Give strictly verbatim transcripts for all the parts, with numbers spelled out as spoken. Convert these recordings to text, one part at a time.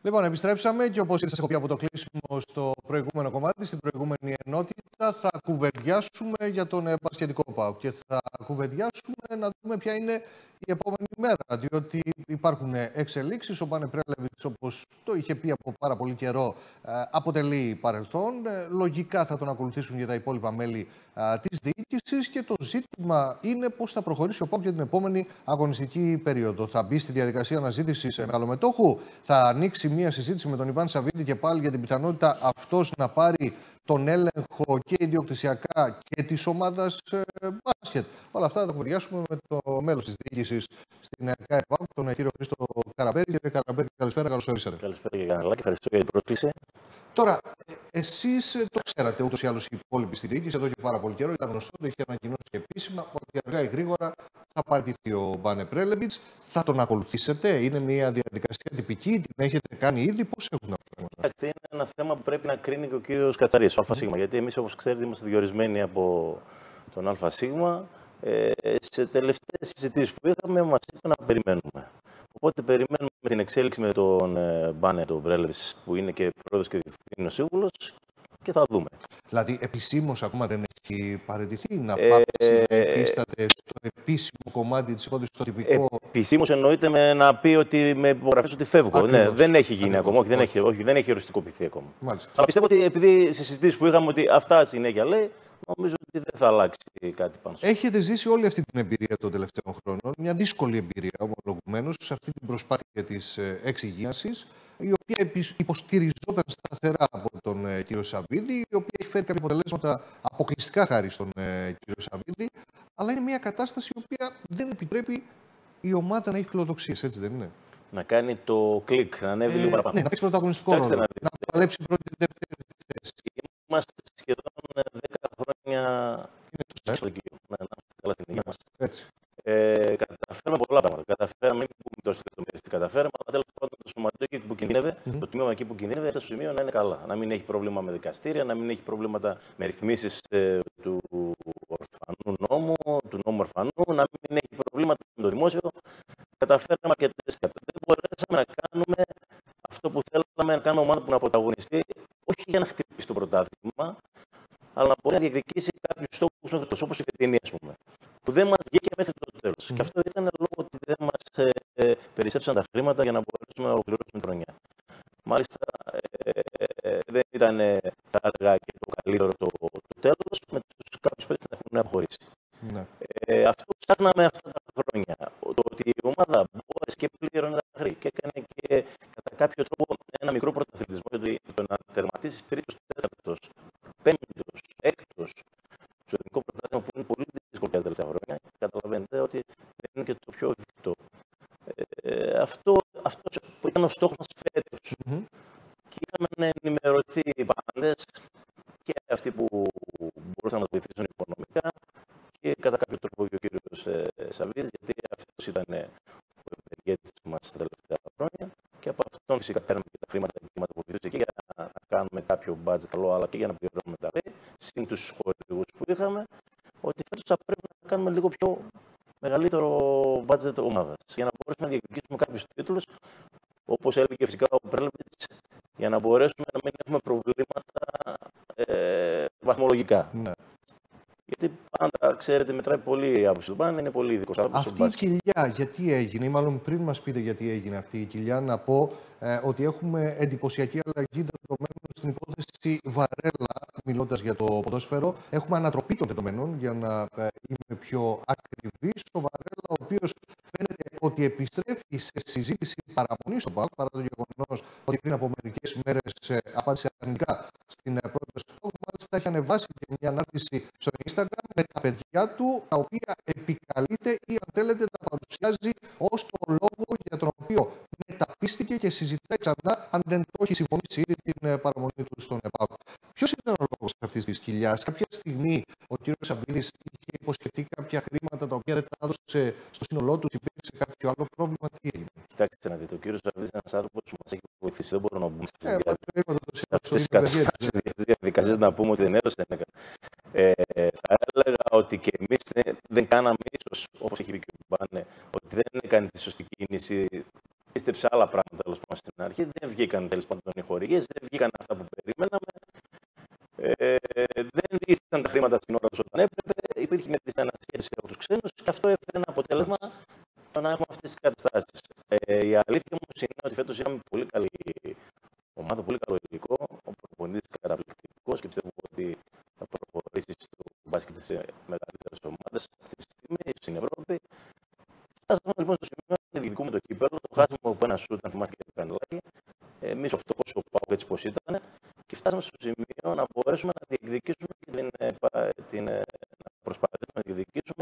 Λοιπόν, επιστρέψαμε και όπως σας έχω πει από το κλείσιμο στο προηγούμενο κομμάτι, στην προηγούμενη ενότητα, θα κουβεντιάσουμε για τον μπασκετικό ΠΑΟΚ και θα κουβεντιάσουμε να δούμε ποια είναι η επόμενη μέρα. Διότι υπάρχουν εξελίξεις. Ο Μπάνε Πρέλεβιτς, όπως το είχε πει από πάρα πολύ καιρό, αποτελεί παρελθόν. Λογικά θα τον ακολουθήσουν για τα υπόλοιπα μέλη της διοίκησης και το ζήτημα είναι πώς θα προχωρήσει ο ΠΑΟΚ για την επόμενη αγωνιστική περίοδο. Θα μπει στη διαδικασία αναζήτησης μεγαλομετόχου, θα ανοίξει μια συζήτηση με τον Ιβάν Σαββίδη και πάλι για την πιθανότητα αυτός να πάρει τον έλεγχο και ιδιοκτησιακά και της ομάδας ε, μπάσκετ. Όλα αυτά θα τα κουβεντιάσουμε με το μέλος της διοίκησης στην ΚΑΕ ΠΑΟΚ, τον κύριο Χρήστο Καραμπέρη. Κύριε Καραμπέρη, καλησπέρα, καλώς ορίσατε. Καλησπέρα κύριε Κανελάκη, ευχαριστώ για την πρόσκληση. Τώρα, εσείς το ξέρατε ούτως ή άλλως οι υπόλοιποι στη διοίκηση εδώ και πάρα πολύ καιρό. Ήταν γνωστό, το είχε ανακοινώσει και επίσημα ότι αργά ή γρήγορα θα παραιτηθεί ο Μπάνε Πρέλεβιτς. Θα τον ακολουθήσετε, είναι μια διαδικασία τυπική, την έχετε κάνει ήδη, πώς έχουν αυτά τα πράγματα? Κοιτάξτε, είναι ένα θέμα που πρέπει να κρίνει και ο κύριος Κατσαρής, ο ΑΣ. Γιατί εμείς, όπως ξέρετε, είμαστε διορισμένοι από τον ΑΣ. Ε, σε τελευταίες συζητήσεις που είχαμε, μας είπε να περιμένουμε. Οπότε περιμένουμε την εξέλιξη με τον ε, Μπάνε, τον Πρέλεβιτς, που είναι και πρόεδρος και διευθύνων σύμβουλος, και θα δούμε. Δηλαδή, επισήμως ακόμα δεν έχει παραιτηθεί, να ε, πάψει να υφίσταται στο επίσημο κομμάτι της υπόθεσης, στο τυπικό? Επισήμως εννοείται με να πει ότι με υπογραφές ότι φεύγω. Ναι, δεν έχει γίνει Ακριβώς. ακόμα, όχι, δεν έχει, όχι, δεν έχει οριστικοποιηθεί ακόμα. Μάλιστα. Αλλά πιστεύω ότι επειδή σε συζητήσεις που είχαμε ότι αυτά συνέχεια λέει, νομίζω ότι δεν θα αλλάξει κάτι πάνω. Έχετε ζήσει όλη αυτή την εμπειρία των τελευταίων χρόνων, μια δύσκολη εμπειρία ομολογουμένως, σε αυτή την προσπάθεια της εξυγίανσης, η οποία υποστηριζόταν σταθερά από τον ε, κύριο Σαββίδη, η οποία έχει φέρει κάποια αποτελέσματα αποκλειστικά χάρη στον ε, κύριο Σαββίδη, αλλά είναι μια κατάσταση η οποία δεν επιτρέπει η ομάδα να έχει φιλοδοξίες, έτσι δεν είναι? Να κάνει το κλικ, να ανέβει Ε, λίγο παραπάνω. ναι, να παίξει πρωταγωνιστικό ρόλο, να, να παλέψει πρώτη-δεύτερη θέση. Είμαστε σχεδόν δέκα χρόνια Είναι τόσο, στο Λυκείο. Ναι, ναι, καλά στην υγεία μας. έτσι. Ε, καταφέραμε πολλά πράγματα. Καταφέραμε, μην πούμε τώρα στις λεπτομέρειες τι καταφέραμε, αλλά τέλος πάντων το σωματείο εκεί που κινδύνευε, mm-hmm. το τμήμα εκεί που κινδύνευε, έφτασε στο σημείο να είναι καλά. Να μην έχει προβλήματα με δικαστήρια, να μην έχει προβλήματα με ρυθμίσεις ε, του ορφανού νόμου, του νόμου ορφανού, να μην έχει προβλήματα με το δημόσιο. Καταφέραμε αρκετές κατά. Δεν μπορέσαμε να κάνουμε αυτό που θέλαμε, να κάνουμε ομάδα που να πρωταγωνιστεί, όχι για να χτυπήσει το πρωτάθλημα, αλλά να μπορεί να διεκδικήσει κάποιους στόχους μέχρι το τέλος, όπως η φετινή, ας πούμε, που δεν μας βγήκε μέχρι το τέλος. Mm. Και αυτό ήταν λόγω ότι δεν μας ε, ε, περισσέψαν τα χρήματα για να μπορέσουμε να ολοκληρώσουμε την χρονιά. Μάλιστα, ε, ε, δεν ήταν, θα έλεγα, και το καλύτερο το, το τέλος, με τους κάποιους παίκτες να έχουν αποχωρήσει. Mm. Ε, αυτό ψάχναμε αυτά τα χρόνια. Το ότι η ομάδα μπόρεσε και πλήρωνε τα χρήματα και έκανε και κατά κάποιο τρόπο ένα μικρό πρωταθλητισμό, γιατί το να τερματίσει τρίτος, τέταρτος, πέμπτος, έκτος, στο εθνικό πρωτάθλημα που είναι πολύ δύσκολο τα τελευταία χρόνια, καταλαβαίνετε ότι δεν είναι και το πιο ευκτό. Ε, αυτό, αυτός που ήταν ο στόχος μας φέτος. Mm-hmm. Και είχαμε να ενημερωθεί οι πάντες και αυτοί που μπορούσαν να μας βοηθήσουν οικονομικά και κατά κάποιο τρόπο και ο κύριος ε, Σαββίδης, γιατί αυτός ήταν ο ευεργέτης μας τα τελευταία χρόνια και από αυτόν φυσικά παίρνουμε και τα χρήματα και μας βοηθούσε και για να κάνουμε κάποιο budget καλό, αλλά και για να πληρώνουμε τα ρέη, συν τους χορηγούς που είχαμε, ότι φέτος θα πρέπει να κάνουμε λίγο πιο μεγαλύτερο budget ομάδας, για να μπορέσουμε να διεκδικήσουμε κάποιους τίτλους, όπως έλεγε φυσικά ο Πρέλεβιτς, για να μπορέσουμε να μην έχουμε προβλήματα ε, βαθμολογικά. Ναι. Γιατί πάντα, ξέρετε, μετράει πολύ η άποψη του Μπάνε, είναι πολύ ειδικός άποψη. Αυτή η κοιλιά, γιατί έγινε, ή μάλλον πριν μας πείτε γιατί έγινε αυτή η κοιλιά, να πω ε, ότι έχουμε εντυπωσιακή αλλαγή δεδομένων στην υπόθεση Βαρέλα, μιλώντας για το ποδόσφαιρο. Έχουμε ανατροπή των δεδομένων, για να ε, είμαι πιο ακριβής. Ο Βαρέλα, ο οποίος φαίνεται ότι επιστρέφει σε συζήτηση παραμονή στον ΠΑΟΚ, παρά το γεγονός ότι πριν από μερικές ημέρες ε, απάντησε αρνητικά στην ε, πρόταση του ΠΑΟΚ. Μάλιστα, έχει ανεβάσει και μια ανάρτηση στο Instagram με τα παιδιά του, τα οποία επικαλείται ή αν θέλετε τα παρουσιάζει ως το λόγο για τον οποίο μεταπίστηκε και συζητάει ξανά, αν δεν το έχει συμφωνήσει ήδη, την παραμονή του στον ΠΑΟΚ. Ποιος ήταν ο λόγος αυτής της κοιλιάς? Κάποια στιγμή ο κύριος Σαββίδης είχε υποσχεθεί κάποια χρήματα τα οποία δεν τα έδωσε στο σύνολό του, υπήρξε κάποιο άλλο πρόβλημα? Τι έγινε? Κοιτάξτε να δείτε, ο κύριος Σαββίδης είναι ένας άνθρωπος που μας έχει βοηθήσει. Δεν μπορούμε να μπούμε στις διαδικασίες να πούμε ότι δεν έδωσε. Ε, θα έλεγα ότι και εμείς δεν κάναμε ίσως, όπως έχει πει και ο Μπάνε, ότι δεν έκανε τη σωστή κίνηση πίστεψε άλλα πράγματα τέλος πάντων στην αρχή. Δεν βγήκαν τέλος πάντων οι χορηγίες, δεν βγήκαν αυτά που περιμέναμε. Ε, δεν ήρθαν τα χρήματα στην ώρα του όταν έπρεπε. Υπήρχε μια δυσανασχέτιση από τους ξένους και αυτό έφερε ένα αποτέλεσμα το να έχουμε αυτές τις καταστάσεις. Ε, η αλήθεια όμως είναι ότι φέτος είχαμε πολύ καλή ομάδα, πολύ καλό υλικό. Ο προπονητής καταπληκτικός και πιστεύω ότι θα προχωρήσει στο μπάσκετ σε μεγαλύτερες ομάδες αυτή τη στιγμή στην Ευρώπη. Φτάσαμε λοιπόν στο σημείο να διεκδικούμε το κύπελλο. Το χάσαμε από ένα σούτ, αν θυμάστε και το πεναλάκι. Εμείς φτωχός ο ΠΑΟΚ έτσι πως ήταν. Και φτάσαμε στο σημείο να μπορέσουμε να διεκδικήσουμε και την, την, να προσπαθήσουμε να διεκδικήσουμε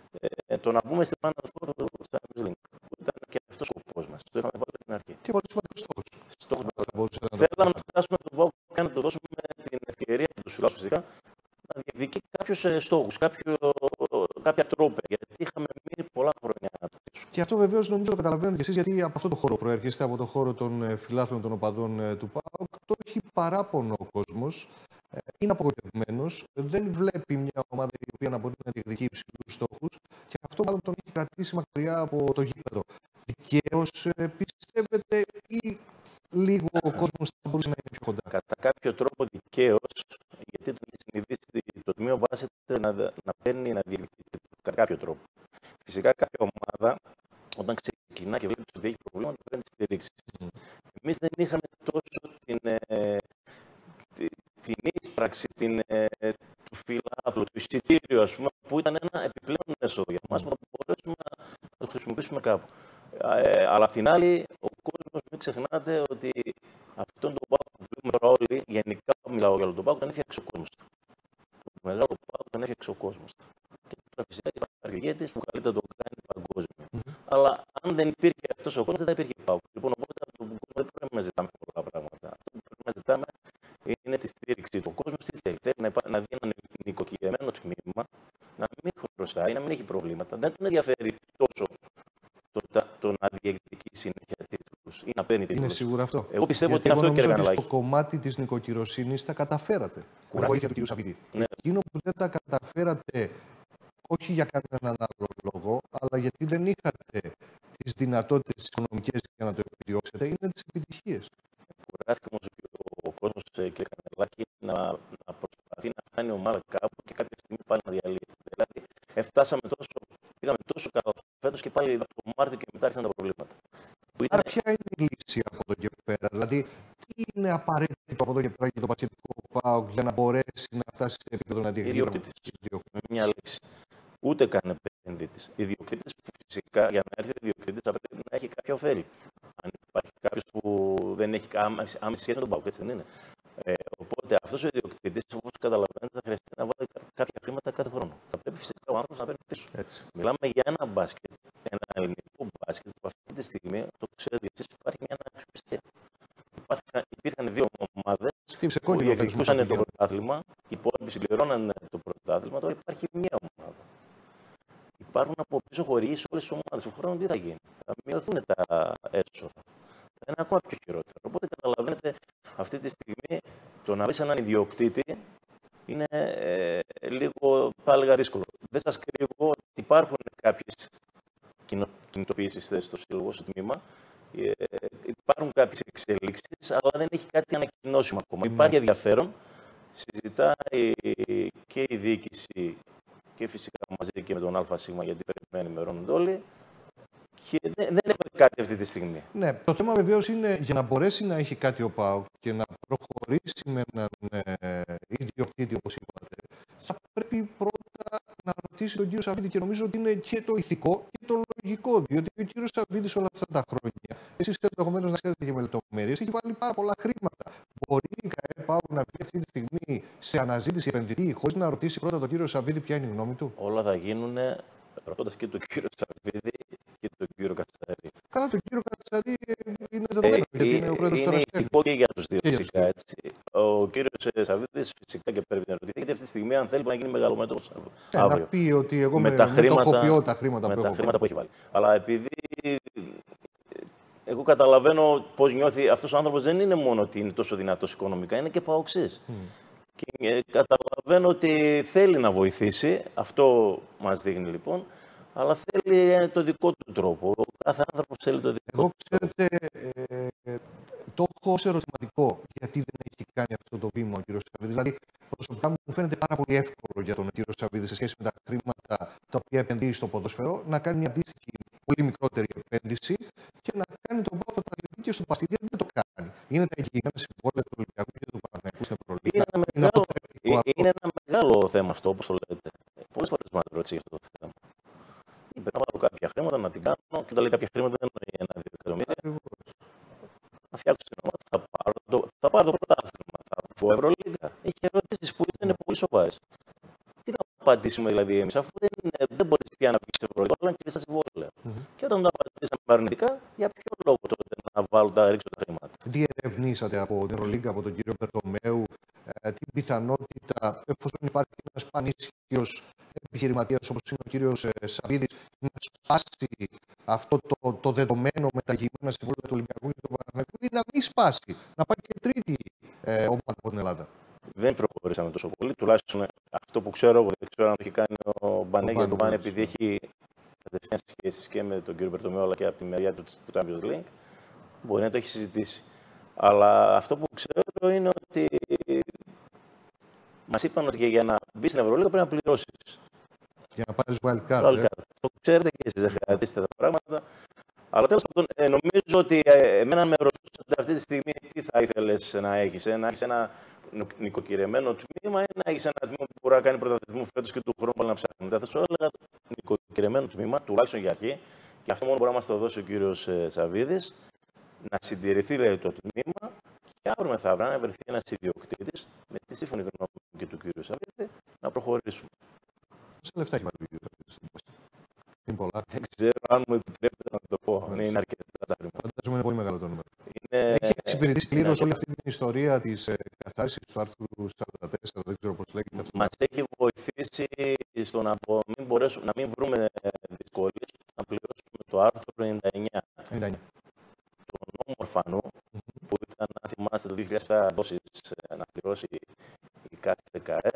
ε, το να μπούμε στη Final Four του Champions League. Που ήταν και αυτός ο σκοπός μας. Το είχαμε βάλει στην αρχή. Και πολύ σημαντικό στόχος. Στόχος. Θέλαμε να φτάσουμε τον ΠΑΟΚ και να του δώσουμε την ευκαιρία και του φιλάθλους φυσικά να διεκδικεί κάποιους στόχους, κάποιο, κάποια τρόπια. Γιατί είχαμε μείνει πολλά χρόνια να το πείσουμε. Και αυτό βεβαίως νομίζω το καταλαβαίνετε κι εσείς, γιατί από αυτό το χώρο προέρχεστε, από το χώρο των φιλάθλων των οπαδών του ΠΑΟΚ. Το έχει παράπονο ο κόσμος. Είναι απογοητευμένος, δεν βλέπει μια ομάδα η οποία να μπορεί να διεκδικεί υψηλούς στόχους και αυτό μάλλον τον έχει κρατήσει μακριά από το γήπεδο. Δικαίως πιστεύετε ή λίγο ο κόσμος θα μπορούσε να είναι πιο κοντά? Κατά κάποιο τρόπο δικαίως, γιατί τον έχει συνηθίσει το τμήμα βάζεται να, να παίρνει, να διεκδικεί κατά κάποιο τρόπο. Φυσικά κάποια ομάδα όταν ξεκινά και βλέπει ότι έχει προβλήματα πρέπει να στηρίξει. Mm. Εμείς δεν είχαμε τόσο την, ε, την, την ίσπραξη την, ε, του φιλάθλου, του εισιτήριου, ας πούμε, που ήταν ένα επιπλέον έσοδο για μας, που θα μπορέσουμε να το χρησιμοποιήσουμε κάπου. Ε, αλλά απ' την άλλη, ο κόσμος, μην ξεχνάτε ότι αυτόν τον ΠΑΟΚ που βλέπουμε τώρα όλοι, γενικά μιλάω για όλο τον ΠΑΟΚ, τον έφτιαξε ο κόσμος του. Το μεγάλο ΠΑΟΚ τον έφτιαξε ο κόσμος του. Και τώρα φυσικά υπάρχει ηγέτης που καλύτερα το κάνει παγκόσμιο. Mm-hmm. Αλλά αν δεν υπήρχε αυτός ο κόσμος, δεν θα υπήρχε ΠΑΟΚ. Λοιπόν, οπότε από τον κόσμο δεν πρέπει να ζητάμε πολλά πράγματα. Αυτό που πρέπει να ζητάμε είναι τη στήριξη του κόσμου. Τι θέλει, θέλει να, υπά... να δει ένα νοικοκυριμένο τμήμα, να μην χρωστάει, να μην έχει προβλήματα. Δεν τον ενδιαφέρει τόσο το, το να διεκδικεί συνέχεια τίτλους ή να παίρνει τίτλους. Είναι σίγουρο αυτό? Εγώ πιστεύω γιατί ότι αυτό νομίζω και ότι στο κομμάτι της νοικοκυροσύνης τα καταφέρατε. Με βοήθεια του κ. Σαββίδη. Ναι. Εκείνο που δεν τα καταφέρατε, όχι για κανέναν άλλο λόγο, αλλά γιατί δεν είχατε τις δυνατότητες οικονομικές για να το επιδιώξετε, είναι τις επιτυχίες. Κουράστηκε όμως ο κόσμος, κ. Κανελάκη, να, να προσπαθεί να φτάνει η ομάδα κάπου και κάποια στιγμή πάλι να διαλύεται. Δηλαδή, φτάσαμε τόσο, πήγαμε τόσο καλά φέτος και πάλι από το Μάρτιο και μετά άρχισαν τα προβλήματα. Ήταν... Άρα, ποια είναι η λύση από εδώ και πέρα? Δηλαδή, τι είναι απαραίτητο από εδώ και πέρα για το πασχετικό ΠΑΟΚ για να μπορέσει να φτάσει σε επίπεδο να διεκδικήσει? Ιδιοκτήτης. Με μια λέξη. Ούτε καν επενδυτής. Ιδιοκτήτης που φυσικά για να έρθει ο ιδιοκτήτης θα πρέπει να έχει κάποια ωφέλη. Αν υπάρχει κάποιος που δεν έχει άμεση σχέση με τον ΠΑΟΚ, έτσι δεν είναι. Ε, οπότε αυτός ο ιδιοκτήτης, όπως καταλαβαίνετε, θα χρειαστεί να βάλει κάποια χρήματα κάθε χρόνο. Θα πρέπει φυσικά ο άνθρωπος να παίρνει πίσω. Έτσι. Μιλάμε για ένα μπάσκετ, ένα ελληνικό μπάσκετ που αυτή τη στιγμή, το ξέρετε εσείς, υπάρχει μια αναξιοπιστία. Υπήρχαν δύο ομάδες που διεκδικούσαν το πρωτάθλημα, οι υπόλοιποι συμπληρώναν το πρωτάθλημα, τώρα υπάρχει μια ομάδα. Υπάρχουν από πίσω χορηγοί σε όλες τις ομάδες. Ο χρόνος τι θα γίνει? Θα μειωθούν τα έσοδα. Θα είναι ακόμα πιο χειρότερο. Οπότε καταλαβαίνετε, αυτή τη στιγμή το να βρεις έναν ιδιοκτήτη είναι ε, λίγο, θα έλεγα, δύσκολο. Δεν σας κρύβω ότι υπάρχουν κάποιες κινητοποιήσεις στο σύλλογο, στο τμήμα. Ε, υπάρχουν κάποιες εξελίξεις, αλλά δεν έχει κάτι ανακοινώσιμο ακόμα. Mm. Υπάρχει ενδιαφέρον. Συζητάει και η διοίκηση και φυσικά μαζί και με τον ΑΣ, γιατί πρέπει να ενημερώνονται όλοι. Και δεν, δεν έχουμε κάτι αυτή τη στιγμή. Ναι, το θέμα βεβαίως είναι για να μπορέσει να έχει κάτι ο ΠΑΟΚ και να προχωρήσει με έναν ε, ιδιοκτήτη, όπως είπατε, θα πρέπει πρώτα να ρωτήσει τον κύριο Σαββίδη, και νομίζω ότι είναι και το ηθικό και το λογικό. Διότι ο κύριος Σαββίδης όλα αυτά τα χρόνια, εσείς ενδεχομένως να ξέρετε και με λεπτομέρειες, έχει βάλει πάρα πολλά χρήματα. Μπορεί η ΚΑΕ ΠΑΟΚ να βγει αυτή τη στιγμή σε αναζήτηση επενδυτή, χωρίς να ρωτήσει πρώτα τον κύριο Σαββίδη ποια είναι η γνώμη του? Όλα θα γίνουν ρωτώντας και τον κύριο Σαββίδη και τον κύριο Κατσαρή. Καλά, τον κύριο Κατσαρή είναι δεδομένο, ε, γιατί είναι ο πρόεδρος του Είναι ηθικό και για τους δύο, φυσικά. Έτσι. Ο κύριος Σαββίδης φυσικά και πρέπει να ρωτηθεί, γιατί αυτή τη στιγμή, αν θέλει, να γίνει μεγαλομέτωπος ε, αύριο. Να πει ότι εγώ με, με τα χρήματα, τα χρήματα με που, τα έχω χρήματα που έχει βάλει. Αλλά επειδή εγώ καταλαβαίνω πώς νιώθει αυτός ο άνθρωπος, δεν είναι μόνο ότι είναι τόσο δυνατός οικονομικά, είναι και παοξής. Mm. Και καταλαβαίνω ότι θέλει να βοηθήσει, αυτό μας δείχνει λοιπόν, αλλά θέλει το δικό του τρόπο. κάθε άνθρωπο θέλει το δικό του. Εγώ, ξέρετε, ε, το έχω ως ερωτηματικό γιατί δεν έχει κάνει αυτό το βήμα ο κύριος Σαββίδης. Δηλαδή, προσωπικά μου φαίνεται πάρα πολύ εύκολο για τον κύριο Σαββίδη σε σχέση με τα χρήματα τα οποία επενδύει στο ποδόσφαιρο να κάνει μια αντίστοιχη πολύ μικρότερη επένδυση και να κάνει τον πάγο τα λεπτά και στο παστίδι. Δεν το κάνει. Είναι τα εγγυημένα συμβόλαια του Ολυμπιακού και του Παναθηναϊκού στην Ευρωλίγα. Είναι, ένα είναι, μεγάλο, ε, είναι ένα μεγάλο θέμα αυτό, όπως το λέτε. Πολλές φορές με ρωτήσει αυτό το θέμα. Είπε να βάλω κάποια χρήματα, να την κάνω και όταν λέει κάποια χρήματα δεν εννοεί ένα-δύο εκατομμύρια. Να φτιάξω την ομάδα, θα πάρω το, θα πάρω το πρωτάθλημα, θα βγω Ευρωλίγα. Έχει ερωτήσεις που είναι πολύ σοβαρές. Τι να απαντήσουμε δηλαδή εμείς, αφού δεν, δεν μπορείς πια να βγεις Ευρωλίγα, αλλά και στα συμβόλαια. Mm-hmm. Και όταν το απαντήσαμε αρνητικά, για ποιο λόγο τότε να βάλω τα ρίξω τα χρήματα. Διερευνήσατε από την Ευρωλίγα, από τον κύριο Μπερτομέου, ε, την πιθανότητα, εφόσον υπάρχει ένας πανίσχυρος επιχειρηματίας όπως είναι ο κύριος ε, Σαββίδης, να σπάσει αυτό το, το δεδομένο με τα εγγυημένα συμβόλαια του Ολυμπιακού και του Παναθηναϊκού ή να μην σπάσει, να πάει και τρίτη ε, ομάδα από την Ελλάδα. Δεν προχωρήσαμε τόσο πολύ. Τουλάχιστον αυτό που ξέρω, εγώ δεν ξέρω αν το έχει κάνει ο Μπανέ, γιατί ο Μπανέ, επειδή έχει κατευθείαν σχέσεις και με τον κύριο Μπερτομέου, αλλά και από τη μεριά του του Champions League, μπορεί να το έχει συζητήσει. Αλλά αυτό που ξέρω είναι ότι μας είπαν ότι για να μπει στην Ευρωλίγα πρέπει να πληρώσεις. Για να πάρεις wild card. Ε. Το ξέρετε και εσείς, δεν χρειάζεστε τα πράγματα. Αλλά τέλος πάντων, ε, νομίζω ότι ε, εμένα με ρωτούσατε αυτή τη στιγμή τι θα ήθελες να έχεις. Ε, να έχεις ένα νοικοκυρεμένο τμήμα ή να έχεις ένα τμήμα που μπορεί να κάνει πρωταθλητισμό φέτος και του χρόνου πάλι να ψάχνει. Θα σου έλεγα νοικοκυρεμένο τμήμα, τουλάχιστον για αρχή, και αυτό μόνο μπορεί να μας το δώσει ο κύριος ε, Σαββίδης, να συντηρηθεί λέει, το τμήμα και αύριο μεθαύριο να βρεθεί ένας ιδιοκτήτης με τη σύμφωνη γνώμη και του κύριου Σαββίδη να προχωρήσουμε. Πόσα λεφτά έχει βάλει ο κύριος Σαββίδης? Είναι πολλά. Δεν ξέρω αν μου επιτρέπετε να το πω. Ναι, είναι αρκετά τα χρήματα. Φαντάζομαι είναι πολύ μεγάλο το νούμερο. Είναι... Έχει εξυπηρετήσει πλήρως όλη αυτή την ιστορία της ε, καθάρισης του άρθρου σαράντα τέσσερα, δεν ξέρω πώς λέγεται αυτό. Μας έχει βοηθήσει στο να, μην μπορέσουμε, να μην βρούμε δυσκολίες να πληρώσουμε το άρθρο ενενήντα εννιά. ενενήντα εννιά. Το νόμο Ορφανού, mm-hmm. που ήταν, αν θυμάστε, το δύο χιλιάδες επτά δόσεις να πληρώσει η κάθε ΚΑΕ,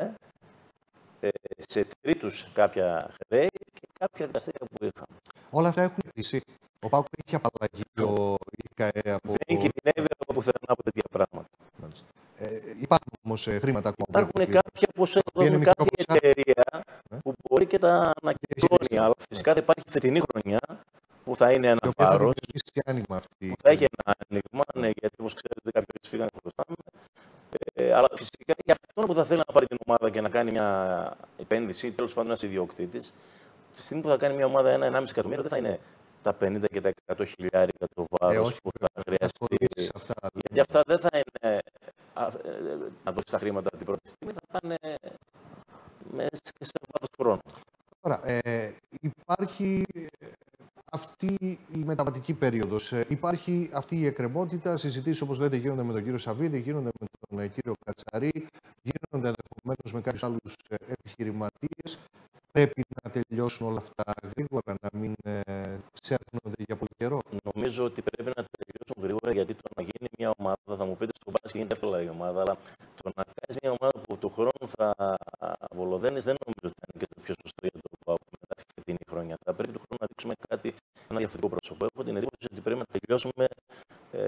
σε τρίτους κάποια χρέη και κάποια δικαστήρια που είχαμε. Όλα αυτά έχουν κλείσει. Ο ΠΑΟΚ έχει απαλλαγή η ΚΑΕ από... Δεν κινδυνεύει από πουθενά από τέτοια πράγματα. Ε, υπάρχουν όμως ε, χρήματα ακόμα. Υπάρχουν κάποια, όπως έχουμε κάθε εταιρεία ε? που μπορεί και τα ανακοινώνει, αλλά φυσικά θα υπάρχει φετινή χρονιά που θα είναι ένα βάρος. Που θα έχει ένα άνοιγμα, ναι, γιατί όπως ξέρετε κάποιοι φύγανε χρωστάμε. Ε, αλλά φυσικά για αυτόν που θα θέλει να πάρει την ομάδα και να κάνει μια επένδυση, τέλος πάντων ένας ιδιοκτήτης, τη στιγμή που θα κάνει μια ομάδα ένα με ενάμιση εκατομμύριο, δεν θα είναι τα πενήντα και τα εκατό χιλιάρικα το βάρος ε, που θα χρειαστεί. Αυτά, γιατί αυτά δεν θα είναι α, να δώσει τα χρήματα την πρώτη στιγμή, θα πάνε μέσα και σε βάθος χρόνου. Τώρα, ε, υπάρχει αυτή η μεταβατική περίοδος. Ε, υπάρχει αυτή η εκκρεμότητα. Συζητήσεις, όπως λέτε, γίνονται με τον κύριο Σαββίδη, γίνονται με τον ε, κύριο Κατσαρή, γίνονται ενδεχομένως με κάποιους άλλους ε, επιχειρηματίες. Πρέπει να τελειώσουν όλα αυτά γρήγορα, να μην ε, ψάχνονται για πολύ καιρό. Νομίζω ότι πρέπει να τελειώσουν γρήγορα, γιατί το να γίνει μια ομάδα, θα μου πείτε στο μπάσκετ γίνεται εύκολα η ομάδα, αλλά το να κάνει μια ομάδα που του χρόνου θα βολοδένει δεν νομίζω ότι θα είναι και το πιο σωστό για το ΠΑΟΚ μετά τη φετινή χρονιά. Θα πρέπει του χρόνου να δείξουμε κάτι, ένα διαφορετικό πρόσωπο. Έχω την εντύπωση ότι πρέπει να τελειώσουμε ε,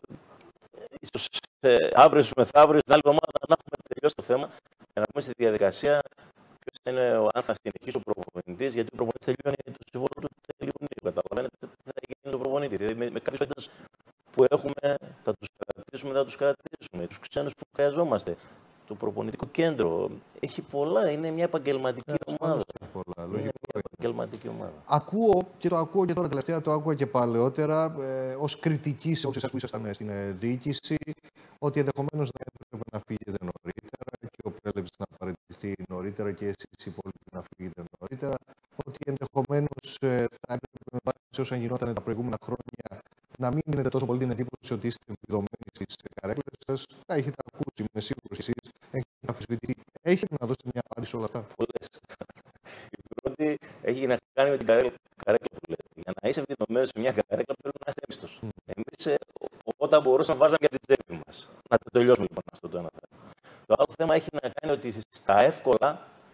ίσως ε, αύριο ή μεθαύριο, την άλλη εβδομάδα να έχουμε τελειώσει το θέμα για να πούμε στη διαδικασία. Ποιος είναι, αν θα συνεχίσει ο προπονητής, γιατί ο προπονητής τελειώνει το συμβόλαιο του τελειώνει. Καταλαβαίνετε τι θα γίνει το προπονητή. Δηλαδή με, με κάποιους παίκτες που έχουμε, θα τους κρατήσουμε, δεν θα τους κρατήσουμε. Τους ξένους που χρειαζόμαστε. Το προπονητικό κέντρο έχει πολλά. Είναι μια επαγγελματική yeah, ομάδα. Πολλά, είναι μια επαγγελματική ομάδα. Ακούω και το ακούω και τώρα τελευταία, το άκουγα και παλαιότερα ε, ως κριτική σε όσους που ήσασταν στην ε, διοίκηση, ότι ενδεχομένως δεν έπρεπε να φύγετε νωρίτερα και ο Πρέλεβης να παραιτηθεί νωρίτερα και εσείς οι υπόλοιποι να φύγετε νωρίτερα, ότι ενδεχομένως ε, θα έπρεπε με βάση όσα γινόταν τα προηγούμενα χρόνια να μην δίνετε τόσο πολύ την εντύπωση ότι είστε επιδομένοι στις καρέκλες σας. Τα έχετε ακούσει, είμαι σίγουρος εσείς, έχετε αμφισβητηθεί. Έχετε να δώσετε μια απάντηση σε όλα αυτά? Πολλές. Η πρώτη έχει να κάνει με την καρέκλα, καρέκλα που λέτε. Για να είσαι επιδομένος σε μια καρέκλα πρέπει να είσαι έμιστος. Mm. Εμείς ε, όταν μπορούσαμε βάζαμε για την τσέπη μας. Να το τελειώσουμε λοιπόν αυτό το ένα θέμα. Το άλλο θέμα έχει να κάνει ότι στα εύκολα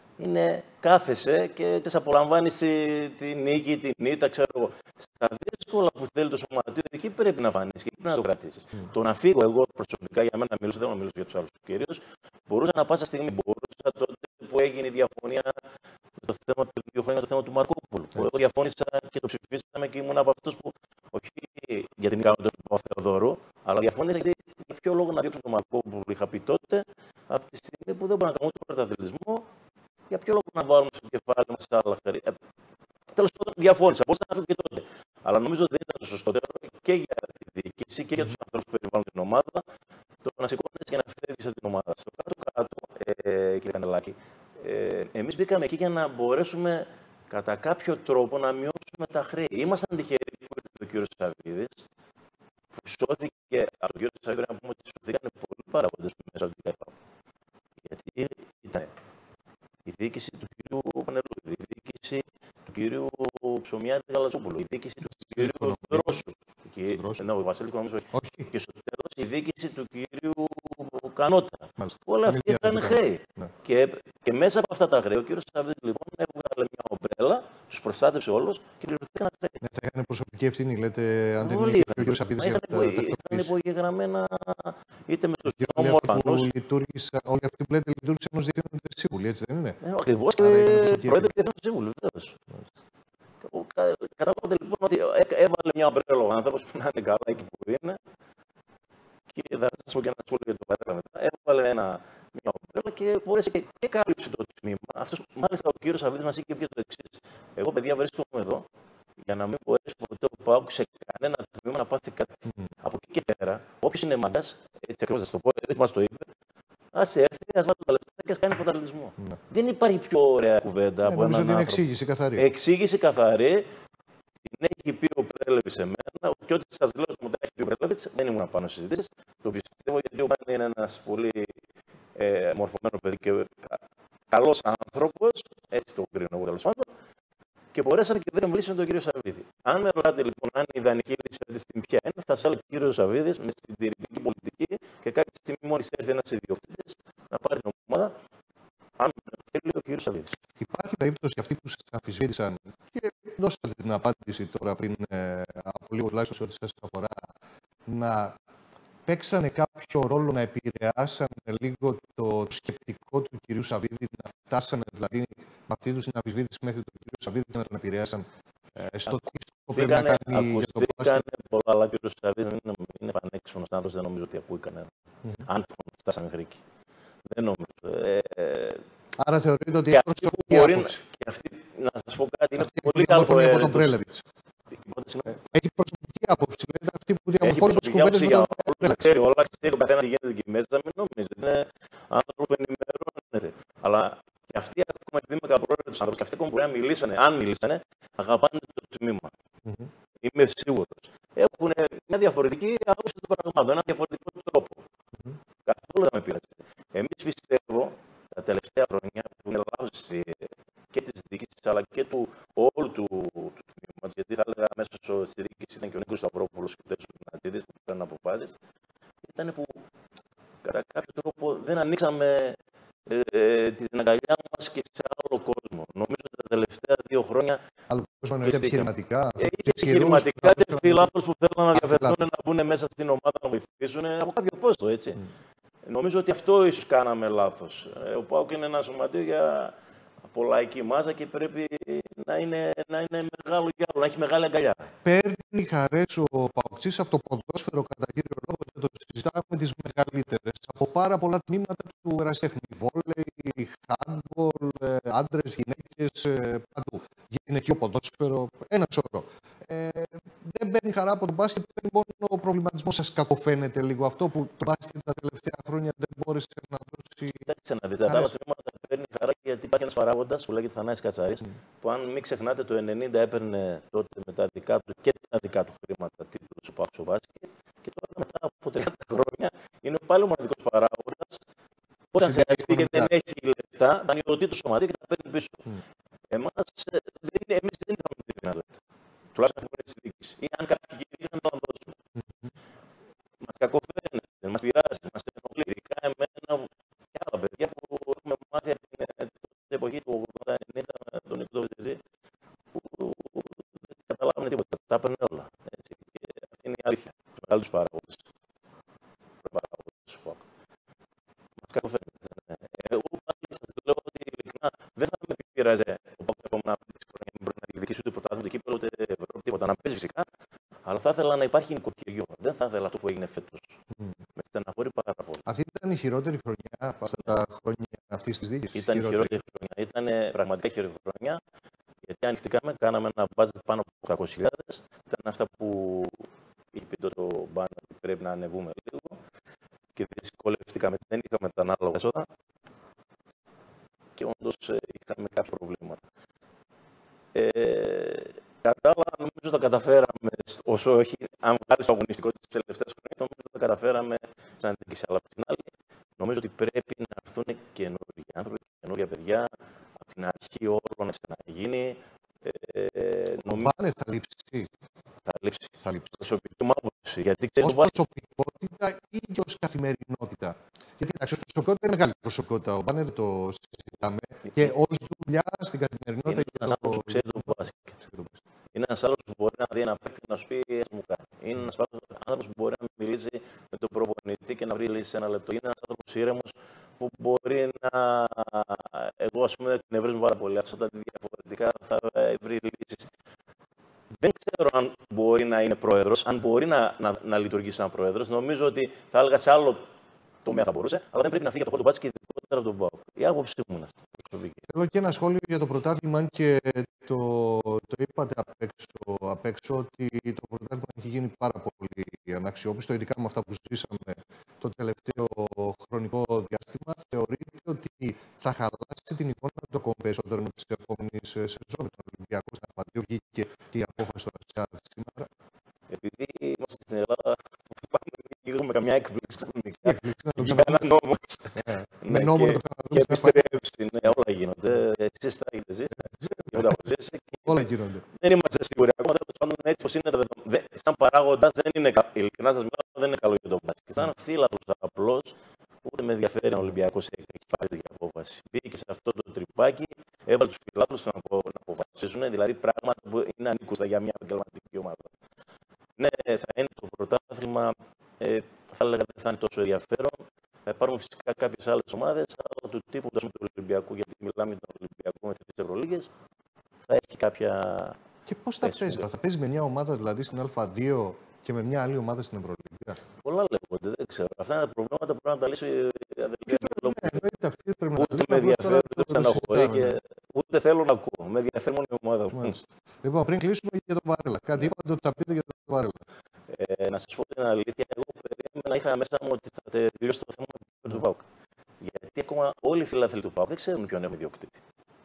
είναι κάθεσαι και σε απολαμβάνεις τη, τη νίκη, την ήττα, ξέρω εγώ. Στα δύσκολα δύσκολα που θέλει το σωματείο, εκεί πρέπει να φανεί και εκεί πρέπει να το κρατήσει. Mm. Το να φύγω εγώ προσωπικά, για μένα μιλούσα, δεν μιλούσα για του άλλου κυρίω, μπορούσα να πάσα στιγμή. Μπορούσα τότε που έγινε η διαφωνία με το θέμα του δύο χρόνια, το θέμα του Μαρκόπουλου. Που εγώ διαφώνησα και το ψηφίσαμε και ήμουν από αυτού που, όχι για την ικανότητα του Παπαθεοδόρου, αλλά διαφώνησα γιατί για ποιο λόγο να διώξω τον Μαρκόπουλο που είχα πει τότε, από τη στιγμή που δεν μπορούμε να κάνουμε ούτε πρωταθλητισμό, για ποιο λόγο να βάλουμε στο κεφάλι μα άλλα χαρακτηριστικά. Τέλος πάντων, διαφώνησα. Μπορούσα να φύγω και τότε. Αλλά νομίζω ότι δεν ήταν το σωστότερο και για τη διοίκηση και για του ανθρώπου που περιβάλλουν την ομάδα το να σηκώνεσαι και να φεύγει από την ομάδα. Στο κάτω-κάτω, ε, κύριε Κανελάκη, ε, εμεί μπήκαμε εκεί για να μπορέσουμε κατά κάποιο τρόπο να μειώσουμε τα χρέη. Ήμασταν τυχεροί που ήρθε ο κύριο Σαββίδη, που σώθηκε από τον κύριο Σαββίδη, να πούμε ότι σωθήκαν πολλοί παράγοντε μέσα από την ΚΑΕΠΑ. Γιατί ήταν η διοίκηση του κύριου Πανελούδη, η διοίκηση του κύριου Ψωμιάδη Γαλατσόπουλου, η διοίκηση του κύριου Δρόσου. Και, ναι, ο Βασίλης Οικονομής, όχι. Και στο τέλος η διοίκηση του κύριου Κανότα. Όλα αυτά ήταν χρέη. Ναι. Και, και μέσα από αυτά τα χρέη, ο κύριος Σαββίδης λοιπόν έβγαλε μια ομπρέλα, τους προστάτευσε όλους και πληρωθήκαν χρέη. Ναι, θα είχαν προσωπική ευθύνη, λέτε, αν δεν είναι ο κύριος Σαββίδης για τα τακτοποίησεις. Ήταν υπογεγραμμένα είτε με τους νόμους. Όλοι αυτοί που λέτε λειτουργήσαν ως διευθύνοντες σύμβουλοι, έτσι δεν είναι? Ε, ακριβώς, και πρόεδρε διευθύνοντες σύμβουλοι, βεβαίως. Καταλάβατε λοιπόν ότι έβαλε μια ομπρέλα ο άνθρωπος που να είναι καλά εκεί που είναι. Και θα σας πω και ένα σχόλιο για το πατέρα μετά. Έβαλε ένα, μια ομπρέλα και μπόρεσε και, και κάλυψε το τμήμα. Αυτός, μάλιστα, ο κύριος Σαββίδης μας είχε πει το εξής. Εγώ, παιδιά, βρίσκομαι εδώ για να μην μπορέσει ποτέ ο ΠΑΟΚ σε κανένα τμήμα να πάθει κάτι. Mm. Από εκεί και πέρα, όποιος είναι μαγκάς, έτσι ακριβώς θα το πω, έτσι μας το είπε, ας έρθει, ας βάλει τα λεφτά και ας κάνει πρωταθλητισμό. Mm. Δεν υπάρχει πιο ωραία κουβέντα yeah, από έναν άνθρωπο. Είναι εξήγηση καθαρή. Εξήγηση καθαρή. Την έχει πει ο Πρέλεβιτς σε μένα, και ό,τι σας λέω μου τα έχει πει ο Πρέλεβιτς, δεν ήμουν πάνω στις συζητήσεις. Το πιστεύω γιατί ο Πάνη είναι ένας πολύ ε, μορφωμένο παιδί και κα, καλός άνθρωπος, έτσι το κρίνω εγώ τέλος πάντων, και μπορέσαμε και δεν μιλήσει με τον κύριο Σαββίδη. Αν με ρωτάτε λοιπόν αν η ιδανική λύση αυτή στην ποια είναι, θα σας έλεγα ο κύριος Σαββίδης με συντηρητική πολιτική και κάποια στιγμή μόλις έρθει ένας ιδιοκτήτης να πάρει την ομάδα, αν θέλει ο κύριος Σαββίδης. Υπάρχει περίπτωση αυτοί που σας αμφισβήτησαν και δώσατε την απάντηση τώρα πριν ε, από λίγο τουλάχιστον σε ό,τι σας αφορά, να παίξανε κάποιο ρόλο, να επηρεάσανε λίγο το, το σκεπτικό του κυρίου Σαββίδη, να φτάσανε δηλαδή με αυτή τους την αμφισβήτηση μέχρι τον κύριο Σαββίδη και να τον επηρεάσαν ε, στο τι πρέπει να κάνει για τον Ακουστήκανε πολλά, αλλά ο κύριος Σαββίδης είναι, είναι πανέξυπνος άνθρωπος, δεν νομίζω ότι ακούει κανένα. Mm-hmm. Αν τον φτάσανε μέχρι εκεί. Δεν νομίζω. Ε, Άρα θεωρείτε ότι έχει προσωπική άποψη. Και αυτή, να σας πω κάτι, είναι αυτή πολύ καλό. Αυτή από τον Πρέλεβιτς. Έχει προσωπική άποψη. Λέτε αυτή που διαμορφώνει τις κουβέντες με τον Πρέλεβιτς. Ξέρει, όλα ξέρει ο καθένας τι γίνεται εκεί μέσα, μην νομίζετε. Είναι άνθρωπο που ενημερώνεται. Αλλά και αυτοί ακόμα επειδή είμαι καπρόεδρος τους άνθρωπους, και αυτοί ακόμα μπορεί να μιλήσανε, αν μιλήσανε, αγαπάνε το τμήμα. Mm-hmm. Είμαι σίγουρος. Έχουν μια διαφορετική άποψη των πραγμάτων, ένα διαφορετικό τρόπο. Mm-hmm. Καθόλου δεν με πειράζει. Εμείς πιστεύω τα τελευταία χρόνια που είναι λάθος και της διοίκησης αλλά και του όλου του, του τμήματος, γιατί θα έλεγα μέσα στη διοίκηση ήταν και ο Νίκος Σταυρόπουλος και ο Τέσσερις Νατζίδης που πήραν αποφάσεις, ήταν που κατά κάποιο τρόπο δεν ανοίξαμε ε, ε, την αγκαλιά μας και σε άλλο κόσμο. Νομίζω ότι τα τελευταία δύο χρόνια. Άλλο κόσμο εννοείται επιχειρηματικά. Είτε επιχειρηματικά, είτε φιλάθλους που θέλουν να διαφερθούν να μπουν μέσα στην ομάδα να βοηθήσουν από κάποιο πόστο, έτσι. Mm. Νομίζω ότι αυτό ίσως κάναμε λάθος. Ο ΠΑΟΚ είναι ένα σωματείο για πολλαϊκή μάζα και πρέπει να είναι, να είναι μεγάλο για όλο, να έχει μεγάλη αγκαλιά. Παίρνει χαρές ο ΠΑΟΚτσής από το ποδόσφαιρο κατά κύριο λόγο και το συζητάμε με τις μεγαλύτερες. Από πάρα πολλά τμήματα του ερασιτέχνη. Βόλεϊ, χάντμπολ, άντρες, γυναίκες, παντού. Γυναικείο ποδόσφαιρο, ένα σωρό. Ε, δεν παίρνει χαρά από τον μπάσκετ, παίρνει μόνο ο προβληματισμός. Σας κακοφαίνεται λίγο αυτό που το μπάσκετ τα τελευταία χρόνια δεν μπόρεσε να δώσει. Κοιτάξτε να δείτε, τα άλλα τμήματα παίρνει χαρά γιατί υπάρχει ένας παράγοντας που λέγεται Θανάσης Κατσαρής, mm. που αν μην ξεχνάτε το ενενήντα έπαιρνε τότε με τα δικά του και τα δικά του χρήματα τίτλους που άκουσε ο μπάσκετ και τώρα μετά από τριάντα χρόνια είναι πάλι ο μοναδικός παράγοντας. Όταν χρειαστεί και δεν έχει λεφτά, δανειοδοτεί το σωματείο και τα παίρνει πίσω. Mm. Εμάς, εμείς δεν είχαμε τη δυνατότητα. Τουλάχιστον αυτή τη διοίκηση. Ή αν κάποιοι κύριοι είχαν να το δώσουν. Mm-hmm. Μας κακοφαίνεται, μας πειράζει, μας ενοχλεί. Ειδικά εμένα και άλλα παιδιά που έχουμε μάθει από την εποχή του ογδόντα ενενήντα, τον Νίκο Βετεζή, που δεν καταλάβανε τίποτα. Τα έπαιρνε όλα. μεγαλύτερους παράγοντες. Μας καταφέρνει. Εγώ πάλι σας λέω ότι ειλικρινά δεν θα με πειράζει ο Πάοκ τα επόμενα πέντε χρόνια να μπορεί να διεκδικήσει ούτε πρωτάθλημα, ούτε κύπελλο, ούτε Ευρώπη, τίποτα. Να παίζει φυσικά, αλλά θα ήθελα να υπάρχει νοικοκυριό. Δεν θα ήθελα αυτό που έγινε φέτος. Mm. Με στεναχωρεί πάρα πολύ. Αυτή ήταν η χειρότερη χρονιά από αυτά τα χρόνια αυτή τη δίκη. Ήταν η χειρότερη χρονιά. Ήταν πραγματικά η χειρότερη χρονιά. Γιατί ανοιχτήκαμε, κάναμε ένα budget πάνω από κακόσιες χιλιάδες. Ήταν αυτά που είχε πει το μπάνερ ότι πρέπει να ανεβούμε λίγο. Και δυσκολευτήκαμε, δεν είχαμε τα ανάλογα έσοδα. Και όντως είχαμε κάποια προβλήματα. Ε, κατά άλλα, νομίζω τα καταφέραμε, όσο έχει, αν βγάλει το αγωνιστικό της τελευταίας χρονιάς, νομίζω τα καταφέραμε σαν διοίκηση. Αλλά από την άλλη, νομίζω ότι πρέπει να έρθουν καινούργιοι άνθρωποι, καινούργια παιδιά, από την αρχή όλο να ξαναγίνει. Ε, ο νομίζω... Μπάνερ θα λείψει. Θα λείψει. Θα λείψει. Προσωπική μου άποψη. Γιατί ως προσωπικότητα ή και ως καθημερινότητα. Γιατί η προσωπικότητα είναι μεγάλη προσωπικότητα. Ο Μπάνερ το συζητάμε και ως δουλειά στην καθημερινότητα. Είναι ένας άνθρωπος που ξέρει το μπάσκετ. Είναι ένας άλλος που μπορεί να δει ένα παίκτη να σου πει «Ας μου κάνει». Είναι ένας άνθρωπος που μπορεί να μιλήσει με τον προπονητή και να βρει λύση σε ένα λεπτό. Είναι ένας άνθρωπος ήρεμος που μπορεί να. Εγώ, ας πούμε, εκνευρίζομαι πάρα πολύ. Αυτά τα διαφορετικά θα βρει λύσεις. Δεν ξέρω αν μπορεί να είναι πρόεδρος, αν μπορεί να, να, να λειτουργήσει σαν πρόεδρος. Νομίζω ότι θα έλεγα σε άλλο τομέα θα μπορούσε, αλλά δεν πρέπει να φύγει από το χώρο του μπάσκετ και ειδικότερα από τον ΠΑΟΚ. Η άποψή μου είναι αυτή. Θέλω και ένα σχόλιο για το πρωτάθλημα, αν και το, το είπατε απ' έξω, απ' έξω ότι το πρωτάθλημα έχει γίνει πάρα πολύ αναξιόπιστο, ειδικά με αυτά που ζήσαμε το τελευταίο χρονικό διάστημα. Θεωρείτε ότι θα χαλάσει την εικόνα το ακόμα περισσότερο με τις επόμενες σεζόν με τον Ολυμπιακό στην Απαντή, βγήκε και η απόφαση του Αστιάδη σήμερα. Επειδή είμαστε στην Ελλάδα, πάμε λίγο με καμιά έκπληξη ξαφνικά. Για ένα νόμο. Με νόμο το καταναλώνεις. Και επιστρέψει, ναι, όλα γίνονται. Εσείς τα έχετε ζήσει. Όλα γίνονται. Δεν είμαστε σίγουροι ακόμα. Τέλος πάντων, έτσι πως είναι, σαν παράγοντας, δεν είναι καλό. Ειλικρινά σας μιλάω, δεν είναι καλό για το μπάσκετ. Σαν φίλαθλος απλώς, ούτε με ενδιαφέρει ο Ολυμπιακός έχει πάρει τέτοια απόφαση. Μπήκε σε αυτό το τρυπάκι, έβαλε τους φιλάθλους να αποφασίσουν, δηλαδή πράγματα που είναι ανήκουστα για μια επαγγελματική ομάδα. Ναι, θα είναι το πρωτάθλημα, ε, θα έλεγα δεν θα είναι τόσο ενδιαφέρον. Θα υπάρχουν φυσικά κάποιες άλλες ομάδες, αλλά του τύπου του Ολυμπιακού, γιατί μιλάμε για τον Ολυμπιακό με τις Ευρωλίγες, θα έχει κάποια. Και πώς θα παίζει, θα παίζει με μια ομάδα δηλαδή στην Α2 και με μια άλλη ομάδα στην Ευρωλίγα. Πολλά λέγονται, δεν ξέρω. Αυτά είναι τα προβλήματα που πρέπει να τα λύσει η αδελφή. Ούτε με ενδιαφέρει, ούτε στεναχωρεί και ούτε θέλω να ακούω. Με ενδιαφέρει μόνο η ομάδα μου. Λοιπόν, πριν κλείσουμε για τον Βαρέλα. Κάτι είπατε ότι θα πείτε για τον Βαρέλα. Ε, να σας πω την αλήθεια, εγώ περίμενα, είχα μέσα μου ότι θα τελειώσει το θέμα του ΠΑΟΚ. Γιατί ακόμα όλοι οι φιλάθλοι του ΠΑΟΚ δεν ξέρουν ποιον είναι ο ιδιοκτήτη.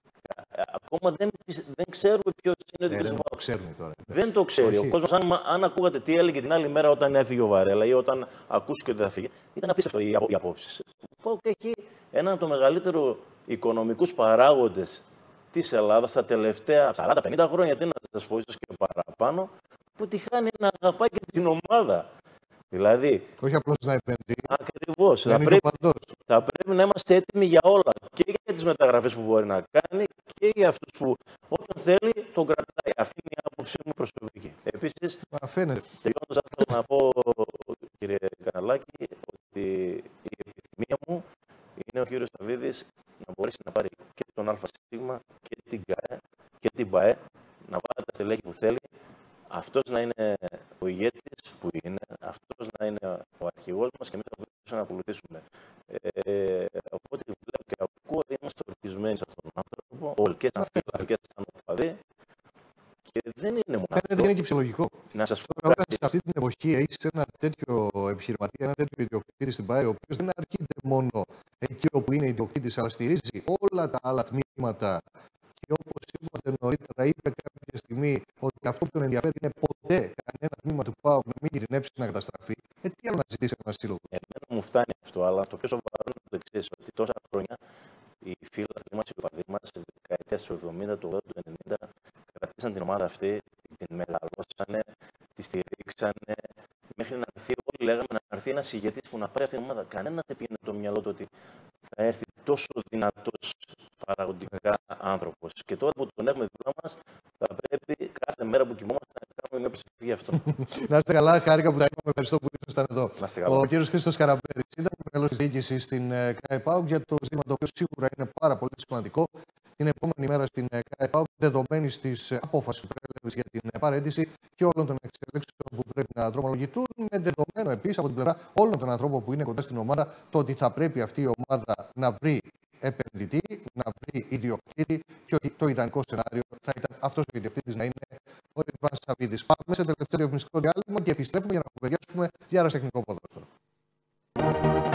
Ακόμα δεν, δεν ξέρουμε ποιο είναι ο ιδιοκτήτη του ΠΑΟΚ. Δεν το ξέρει. Ο κόσμος, αν, αν ακούγατε τι έλεγε την άλλη μέρα όταν έφυγε ο Βαρέλα ή όταν ακούστηκε ότι θα φύγει, ήταν απίστευτο οι, οι απόψεις. Ο ΠΑΟΚ έχει έναν από τους μεγαλύτερους οικονομικούς παράγοντες της Ελλάδας τα τελευταία σαράντα πενήντα χρόνια, τι να σας πω, ίσως και παραπάνω, που τη χάνει να αγαπάει και την ομάδα. Δηλαδή. Όχι απλώς να επενδύει. Ακριβώς. Θα, θα πρέπει να είμαστε έτοιμοι για όλα. Και για τις μεταγραφές που μπορεί να κάνει και για αυτούς που όταν θέλει τον κρατάει. Αυτή είναι η άποψή μου προσωπική. Επίσης, τελειώνοντας, θα ήθελα να πω, κύριε Καναλάκη, ότι η επιθυμία μου είναι ο κύριος Σταβίδης να μπορέσει να πάρει και τον ΑΣ και την ΚΑΕ και την ΠΑΕ, να βάλει τα στελέχη που θέλει. Αυτός να είναι ο ηγέτης που είναι, αυτός να είναι ο αρχηγός μας και εμείς θα μπορούσαμε να ακολουθήσουμε. Ε, οπότε βλέπω και ακούω, είμαστε ορκισμένοι σε αυτόν τον άνθρωπο, όλοι και σαν φίλοι και σαν οπαδοί. Και δεν είναι μόνο αυτό. Δεν είναι και φυσιολογικό. Να σας πω τώρα, όταν σε αυτή την εποχή έχεις ένα τέτοιο επιχειρηματή, ένα τέτοιο ιδιοκτήτη στην ΠΑΕ, ο οποίος δεν αρκείται μόνο εκεί όπου είναι ιδιοκτήτης, αλλά στηρίζει όλα τα άλλα τμήματα. Και όπως είπατε νωρίτερα, είπε κάποια στιγμή ότι αυτό που τον ενδιαφέρει είναι ποτέ κανένα τμήμα του ΠΑΟΚ να μην κινδυνεύσει να καταστραφεί. Ε, τι άλλο να ζητήσει ένα σύλλογο. Εμένα μου φτάνει αυτό, αλλά το πιο σοβαρό είναι το εξής, ότι τόσα χρόνια οι φίλοι μας, οι οπαδοί μας, στη δεκαετία του εβδομήντα, του ογδόντα, του ενενήντα, κρατήσαν την ομάδα αυτή, την μεγαλώσανε, τη στηρίξανε, μέχρι να έρθει, όλοι λέγαμε να έρθει ένας ηγετής που να πάρει αυτή την ομάδα. Κανένας δεν πήγαινε το μυαλό του ότι θα έρθει τόσο δυνατός παραγωγικά άνθρωπος. Και τώρα που τον έχουμε δίπλα μας, θα πρέπει κάθε μέρα που κοιμόμαστε να κάνουμε μια έπεσε γι' αυτό. Να είστε καλά, χάρηκα που τα είπαμε. Ευχαριστώ που ήσασταν εδώ. Ο κύριος Χρήστος Καραμπέρης ήταν μέλος της διοίκησης στην ΚΑΕΠΑΟΚ για το ζήτημα το οποίο σίγουρα είναι πάρα πολύ σημαντικό. Την επόμενη μέρα στην ΚΑΕΠΑΟΚ, δεδομένη τη απόφαση που προέλευε για την παραίτηση και όλων των εξελίξεων που πρέπει να δρομολογηθούν, με δεδομένο επίσης από την πλευρά όλων των ανθρώπων που είναι κοντά στην ομάδα, το ότι θα πρέπει αυτή η ομάδα να βρει επενδυτή, να βρει ιδιοκτήτη και ότι το ιδανικό σενάριο θα ήταν αυτός ο ιδιοκτήτης να είναι ο Ιβάν Σαββίδης. Πάμε σε τελευταίο διαφημιστικό διάλειμμα και επιστρέφουμε για να κουβεντιάσουμε για αεραστεχνικό ποδόσφαιρο.